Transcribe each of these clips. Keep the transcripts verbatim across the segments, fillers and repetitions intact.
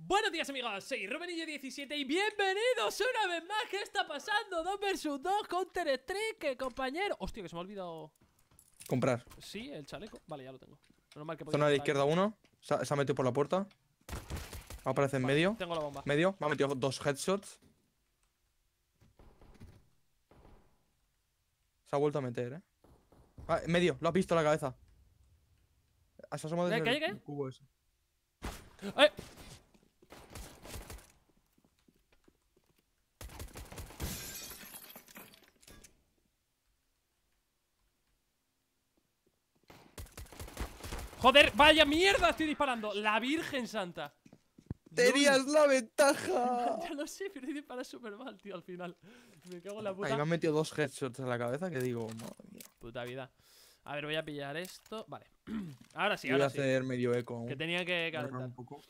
Buenos días amigos, soy Rubenillo diecisiete y bienvenidos una vez más. ¿Qué está pasando? dos versus dos Counter Strike, compañero. Hostia, que se me ha olvidado comprar. Sí, el chaleco, vale, ya lo tengo. Normal que Zona de la izquierda uno. Se ha, se ha metido por la puerta. Aparece en vale, medio. tengo la bomba. Medio, me ha metido dos headshots. Se ha vuelto a meter, eh. Ah, en medio, lo ha visto la cabeza. Se ha asomado ¿Qué, desde qué, el qué? cubo ese. ¡Eh! Joder, vaya mierda estoy disparando. La Virgen Santa. ¡Tenías la ventaja! Ya lo sé, pero he disparado súper mal, tío, al final. Me cago en la Ahí puta. me han metido dos headshots en la cabeza que digo, madre mía. Puta vida. A ver, voy a pillar esto. Vale. Ahora sí, Yo voy a ahora sí. hacer medio eco aún. Que tenía que Voy a ahorrar calentar. un poco.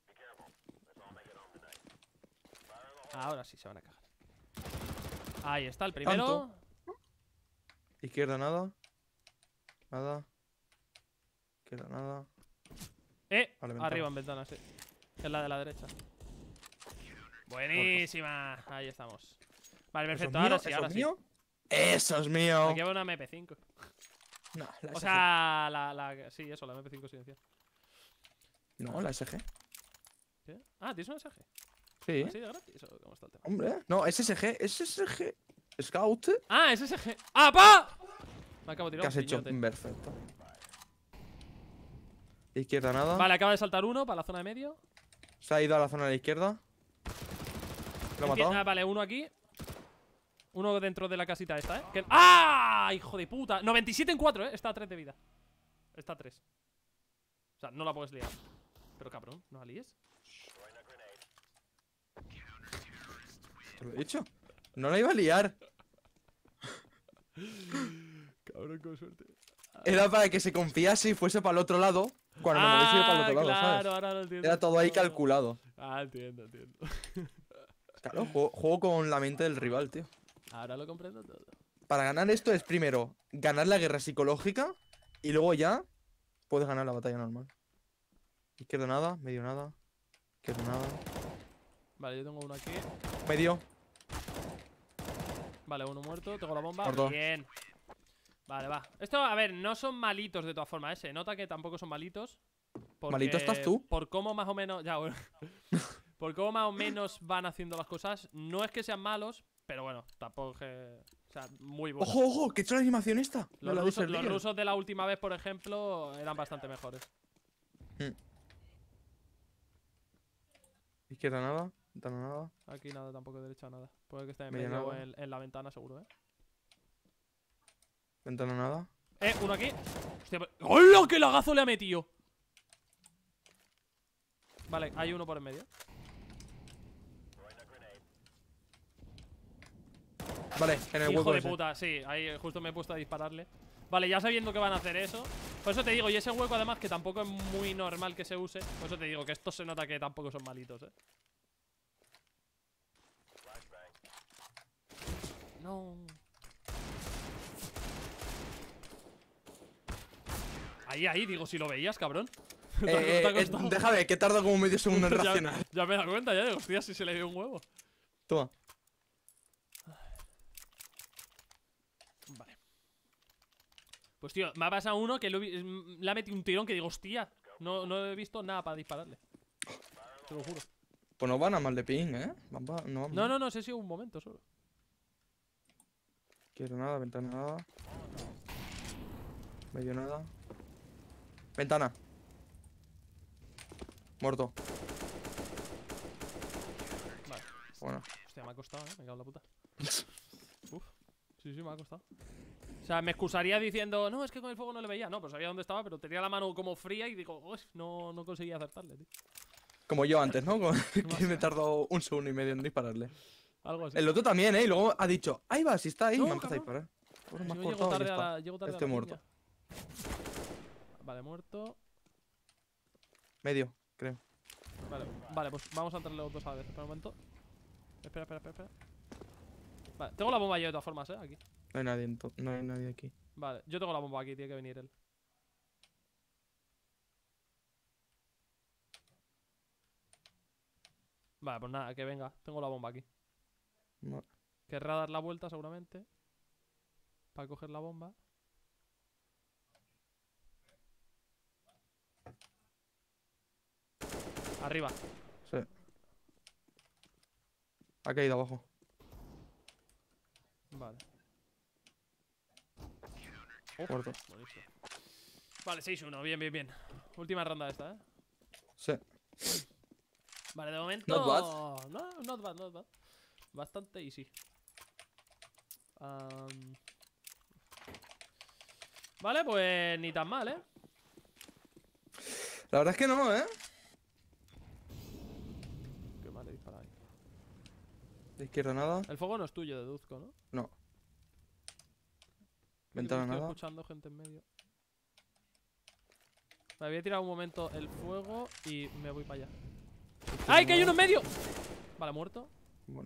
Ahora sí se van a cagar. Ahí está el primero. Tanto. Izquierda nada. Nada. Izquierda nada. Eh, Vale, ventana. arriba en ventana, sí. Es la de la derecha. Buenísima. Ahí estamos. Vale, perfecto. ¿Eso es Ahora mío? sí, ¿Eso ahora es sí. mío? ¡Eso es mío! Aquí va una M P cinco. No, la O S G. sea, la, la. Sí, eso, la M P cinco silenciada. No, la S G. ¿Qué? Ah, ¿tienes una S G? Sí. ¿Así de gratis? ¿O cómo está el tema? Hombre, no, es S G, es S G. Scout. Ah, es S G. ¡Ah, pa! Me acabo de tirar ¿Qué has un hecho? piñote. Perfecto. Izquierda nada. Vale, acaba de saltar uno para la zona de medio. Se ha ido a la zona de la izquierda. Lo ha Enti- matado. Ah, vale, uno aquí. Uno dentro de la casita esta, ¿eh? Que- ¡Ah! ¡Hijo de puta! noventa y siete en cuatro, ¿eh? Está a tres de vida. Está a tres. O sea, no la puedes liar. Pero cabrón, ¿no la líes? Te lo he dicho. No la iba a liar. Cabrón, con suerte. Era para que se confiase y fuese para el otro lado. Cuando me hubiese ido para el otro lado, claro, ¿sabes? ahora lo entiendo. Era todo ahí todo. calculado. Ah, entiendo, entiendo. Claro, juego, juego con la mente del rival, tío. Ahora lo comprendo todo. Para ganar esto es primero ganar la guerra psicológica y luego ya puedes ganar la batalla normal. Izquierda nada, medio nada. Izquierda nada. Vale, yo tengo uno aquí. Medio. Vale, uno muerto. Tengo la bomba. Muerto. Bien. Vale, va. Esto, a ver, no son malitos de todas formas, ¿eh? Se nota que tampoco son malitos. Porque ¿Malito estás tú? Por cómo más o menos. Ya, bueno. Por cómo más o menos van haciendo las cosas. No es que sean malos, pero bueno, tampoco es que. O sea, muy buenos. ¡Ojo, ojo! ¿Qué he hecho la animación esta? Los, Me la rusos, dice el los líder. rusos de la última vez, por ejemplo, eran bastante mejores. Hmm. Izquierda nada, ventana nada. Aquí nada, tampoco derecha nada. Puede que esté en Media medio o nada. en, en la ventana, seguro, ¿eh? Ventana nada. Eh, uno aquí. Hostia, pero- ¡hola! ¡Qué lagazo le ha metido! Vale, hay uno por en medio. Vale, en el Hijo hueco de ese. puta, sí, ahí justo me he puesto a dispararle. Vale, ya sabiendo que van a hacer eso. Por eso te digo, y ese hueco además que tampoco es muy normal que se use. Por eso te digo que estos se nota que tampoco son malitos, eh. No. Ahí, ahí, digo, si lo veías, cabrón. Eh, ¿Te ha- eh, te ha eh, costado? déjame, que tarda como medio segundo en Ya- reaccionar. Ya me he dado cuenta, ya digo, hostia, si se le dio un huevo. Toma. Vale. Pues tío, me ha pasado uno que lo he vi- mm, le ha metido un tirón que digo, hostia, no, no he visto nada para dispararle. Te lo juro. Pues no van a mal de ping, ¿eh? Van pa- no, van No, mal. no, no, sé si un momento solo. Quiero nada, ventana nada. Medio nada. Ventana. Muerto. Vale. Bueno. Hostia, me ha costado, eh, me cago en la puta. Uf. Sí, sí, me ha costado. O sea, me excusaría diciendo, no, es que con el fuego no le veía. No, pues sabía dónde estaba, pero tenía la mano como fría y digo, "Uf, no, no conseguía acertarle, tío". Como yo antes, ¿no? Con- que me tardó un segundo y medio en dispararle. Algo así. El otro también, ¿eh? Y luego ha dicho, ahí va, si está ahí. No, me ha empezado a cabrón. disparar. Pues Si me has no, llego cortado y tarde ya a está. la, llego tarde Estoy a la muerto. piña. Vale, muerto. Medio, creo. Vale, vale, pues vamos a entrarle los dos a la vez. Espera un momento. Espera, espera, espera, espera. Vale, tengo la bomba yo de todas formas, eh, aquí. No hay nadie, ento- no hay nadie aquí. Vale, yo tengo la bomba aquí, tiene que venir él. Vale, pues nada, que venga. Tengo la bomba aquí. No. Querrá dar la vuelta seguramente. Para coger la bomba. Arriba. Sí. Ha caído abajo. Vale. Oh, Muerto. buenísimo. Vale, seis uno. Bien, bien, bien. Última ronda esta, ¿eh? Sí. Vale, de momento... Not bad. No, not bad, not bad. Bastante easy. Um... Vale, pues ni tan mal, ¿eh? La verdad es que no, ¿eh? Qué mal he disparado ahí. De izquierda nada. El fuego no es tuyo, deduzco, ¿no? No. Creo que Ventana estoy nada. escuchando gente en medio. Me voy a tirar un momento el fuego y me voy para allá. ¡Ay, que hay uno en medio! Vale, muerto. Bueno.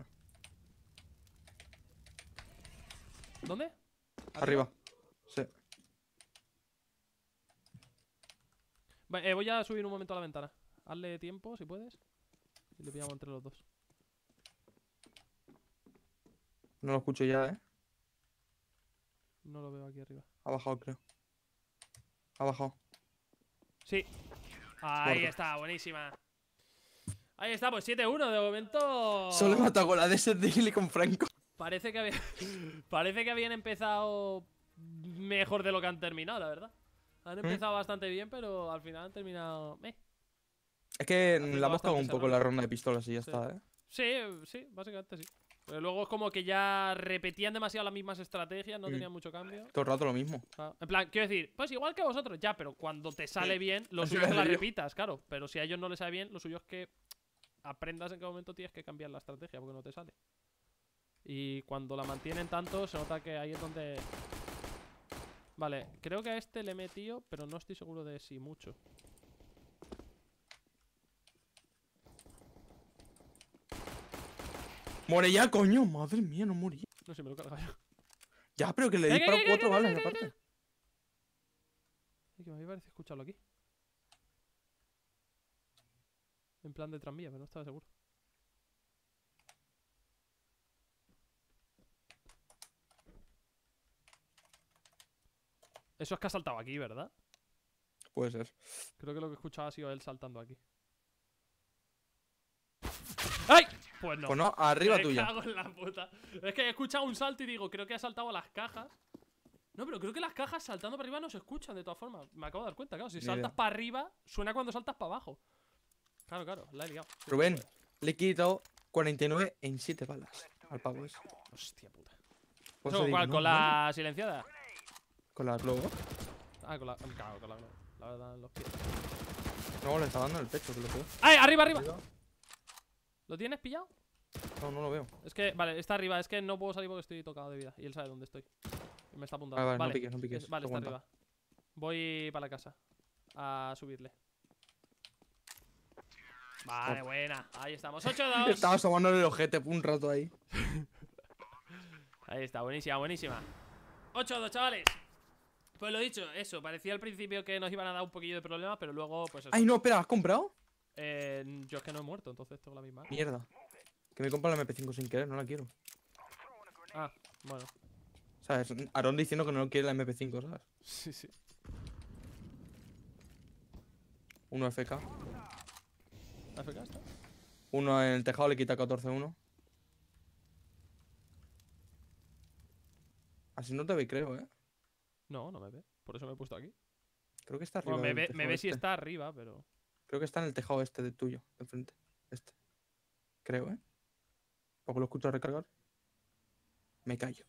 ¿Dónde? Arriba. Sí. Vale, eh, voy a subir un momento a la ventana. Hazle tiempo, si puedes. Y le pillamos entre los dos. No lo escucho ya, ¿eh? No lo veo aquí arriba. Ha bajado, creo. Ha bajado. Sí. Ahí Muerto. está, buenísima. Ahí está, pues siete uno de momento. Solo he matado con la D S D con Franco. Parece que había... Parece que habían empezado mejor de lo que han terminado, la verdad. Han empezado bastante bien, pero al final han terminado... Meh. Es que Haciendo la hemos cagado un bastantes poco errores. la ronda de pistolas y ya Sí. está, ¿eh? Sí, sí, básicamente sí. Pero luego es como que ya repetían demasiado las mismas estrategias, no Mm. tenían mucho cambio. Todo el rato lo mismo. Claro. En plan, quiero decir, pues igual que vosotros, ya, pero cuando te sale bien, lo Así suyo me es que la río. repitas, claro. Pero si a ellos no les sale bien, lo suyo es que aprendas en qué momento tienes que cambiar la estrategia, porque no te sale. Y cuando la mantienen tanto, se nota que ahí es donde... Vale, creo que a este le he metido, pero no estoy seguro de si mucho. ¡Muere ya, coño! Madre mía, no morí. No sé, me lo he cargado yo. Ya, pero que le ¿Qué, qué, disparo qué, cuatro qué, balas qué, qué, aparte. Ay, que me parece escucharlo aquí. En plan de tranvía, pero no estaba seguro. Eso es que ha saltado aquí, ¿verdad? Puede ser. Creo que lo que he escuchado ha sido él saltando aquí. ¡Ay! Pues no. Pues no, arriba Me tuya. cago en la puta. Es que he escuchado un salto y digo, creo que ha saltado a las cajas. No, pero creo que las cajas saltando para arriba no se escuchan de todas formas. Me acabo de dar cuenta, claro. Si Ni saltas idea. para arriba, suena cuando saltas para abajo. Claro, claro, la he liado. Rubén, le he quitado cuarenta y nueve en siete balas al pavo ese. Hostia puta. Por ¿Eso eso con digo, cuál? no, ¿Con no, la silenciada? Con la globo. Ah, con la. Claro, con la. La verdad, en los pies. No, le está dando en el pecho, que lo veo. ¡Ay! ¡Arriba, arriba! Arriba. ¿Lo tienes pillado? No, no lo veo. Es que, vale, está arriba. Es que no puedo salir porque estoy tocado de vida. Y él sabe dónde estoy. Y me está apuntando. Ah, vale, vale, no piques, no piques. es- vale, se está aguanta. arriba. Voy para la casa. A subirle. Vale, buena. Ahí estamos. ocho dos. Estaba asomándole el ojete un rato ahí. Ahí está, buenísima, buenísima. ocho dos, chavales. Pues lo dicho, eso. Parecía al principio que nos iban a dar un poquillo de problemas, pero luego, pues eso. Ay, no, espera, ¿has comprado? Eh, yo es que no he muerto, entonces tengo la misma. Mierda. Que me compra la M P cinco sin querer, no la quiero. Ah, bueno. ¿Sabes? Aarón diciendo que no quiere la M P cinco, ¿sabes? Sí, sí. Uno F K. ¿A F K está? Uno en el tejado le quita catorce uno. Así no te ve, creo, ¿eh? No, no me ve. Por eso me he puesto aquí. Creo que está arriba. Bueno, me del ve, me tejado ve si este. está arriba, pero. Creo que está en el tejado este de tuyo, de frente. Este. Creo, ¿eh? Poco lo escucho recargar. Me callo.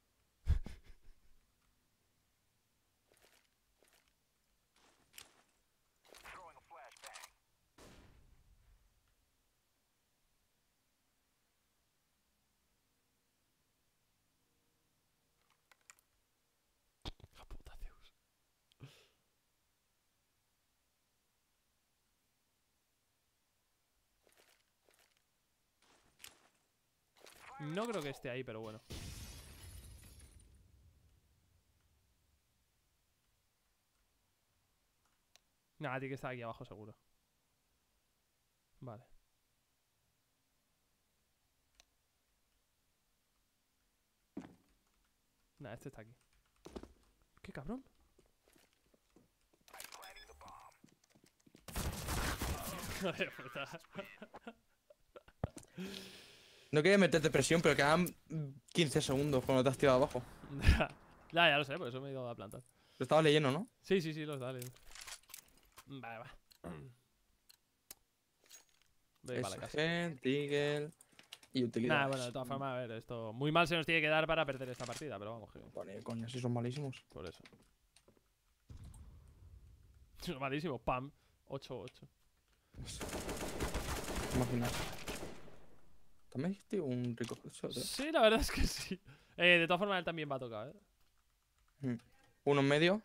La puta Zeus. No creo que esté ahí, pero bueno. Nada, tiene que estar aquí abajo seguro. Vale. Nah, este está aquí. ¿Qué cabrón? Joder, puta. No quería meterte presión, pero quedan quince segundos cuando te has tirado abajo. Ya, ya lo sé, por eso me he ido a plantar. Lo estaba leyendo, ¿no? Sí, sí, sí, lo está leyendo. Vale, va. Voy para la casa. S G, Tigel y utilidades. Nah, bueno, de todas formas, a ver, esto muy mal se nos tiene que dar para perder esta partida, pero vamos, que Vale, coño, si son malísimos. por eso. Es malísimo, pam. ocho ocho. Imagina. También hiciste un rico headshot, ¿eh? Sí, la verdad es que sí. Eh, de todas formas, él también va a tocar, ¿eh? Mm. Uno en medio.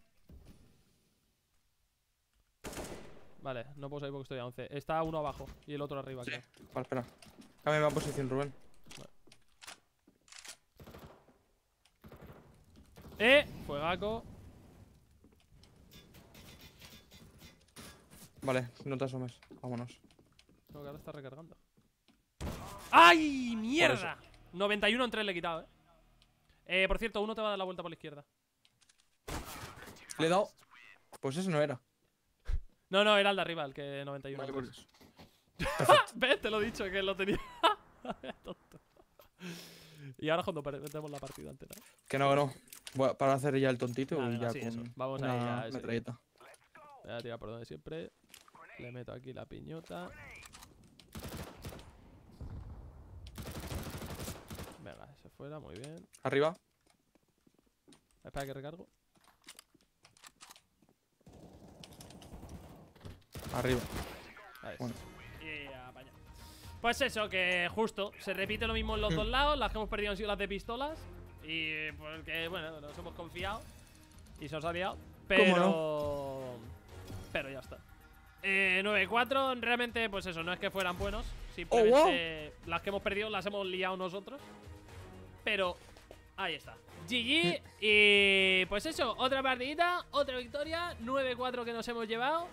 Vale, no puedo salir porque estoy a once. Está uno abajo y el otro arriba, Sí. creo. Vale, espera. Cámbiame la posición, Rubén. ¡Eh! Fuegaco. Vale, no te asomes. Vámonos. No, que ahora está recargando. ¡Ay! ¡Mierda! noventa y uno en tres le he quitado, ¿eh? Eh, por cierto, uno te va a dar la vuelta por la izquierda. Le he dado. Pues ese no era. No, no, era el de arriba, el que noventa y uno. Vale, pues. ¿Ves? Te lo he dicho, que lo tenía. Tonto. Y ahora cuando metemos la partida entera. Que no, que no. Voy a- para hacer ya el tontito Nah, y venga, ya sí, con eso. Vamos una ahí a ese. metralleta. Voy a tirar por donde siempre. Le meto aquí la piñota. Venga, ese fuera, muy bien. Arriba. Espera que recargo. Arriba. Ahí Bueno. está. Y apañado. Pues eso, que justo se repite lo mismo en los dos lados. Las que hemos perdido han sido las de pistolas. Y porque, bueno, nos hemos confiado. Y se os ha liado. Pero. ¿Cómo Pero ya está. Eh, nueve cuatro, realmente, pues eso, no es que fueran buenos. Simplemente Oh, wow. las que hemos perdido las hemos liado nosotros. Pero ahí está. G G. Y pues eso, otra partidita, otra victoria. nueve cuatro que nos hemos llevado.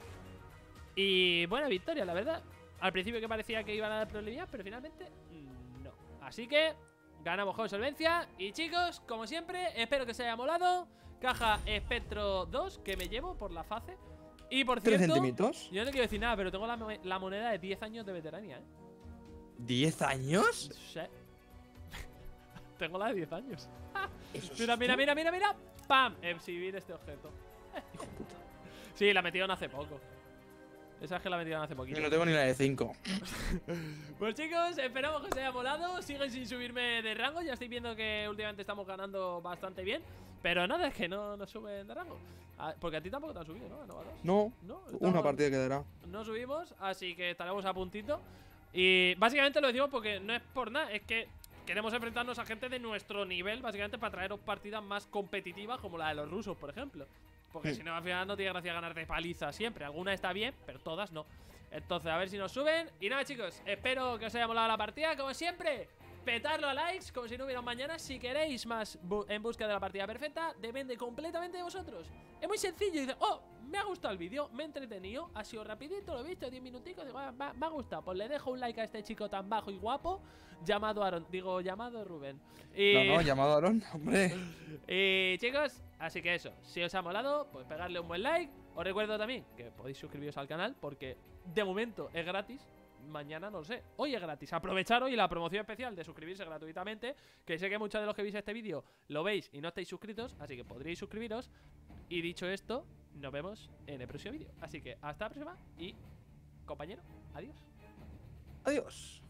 Y buena victoria, la verdad. Al principio que parecía que iban a dar problemas, pero finalmente no. Así que ganamos con solvencia. Y chicos, como siempre, espero que os haya molado. Caja Espectro dos que me llevo por la fase. Y por ¿Tres cierto, centímetros? yo no quiero decir nada, pero tengo la, mo- la moneda de diez años de veteranía, ¿eh? ¿diez años? Sí. Tengo la de diez años. Eso es Mira, mira, tú. mira, mira, mira. ¡Pam! Exhibir este objeto. Hijo de puta. Sí, la metieron hace poco. Esa es que la metieron hace poquito. Yo no tengo ni la de cinco. Pues chicos, esperamos que os haya molado. Siguen sin subirme de rango. Ya estoy viendo que últimamente estamos ganando bastante bien. Pero nada, es que no, no suben de rango. Ah, porque a ti tampoco te han subido, ¿no? ¿A Nova dos? No, No, una estamos- partida quedará. No subimos, así que estaremos a puntito. Y básicamente lo decimos porque no es por nada, es que queremos enfrentarnos a gente de nuestro nivel, básicamente para traeros partidas más competitivas como la de los rusos, por ejemplo. Porque Sí. si no, al final no tiene gracia ganar de paliza siempre. Alguna está bien, pero todas no. Entonces, a ver si nos suben. Y nada, chicos, espero que os haya molado la partida. Como siempre, petarlo a likes, como si no hubiera un mañana. Si queréis más bu- en busca de la partida perfecta, depende completamente de vosotros. Es muy sencillo. Dice, oh, me ha gustado el vídeo, me he entretenido. Ha sido rapidito, lo he visto, diez minuticos. Digo, ah, va- me ha gustado. Pues le dejo un like a este chico tan bajo y guapo llamado Aaron. Digo, llamado Rubén. Y... No, no, llamado Aaron, hombre. Y chicos, así que eso, si os ha molado, pues pegarle un buen like. Os recuerdo también que podéis suscribiros al canal porque de momento es gratis. Mañana no lo sé, hoy es gratis. Aprovechar hoy la promoción especial de suscribirse gratuitamente. Que sé que muchos de los que veis este vídeo lo veis y no estáis suscritos, así que podréis suscribiros. Y dicho esto, nos vemos en el próximo vídeo. Así que hasta la próxima y, compañero, adiós. Adiós.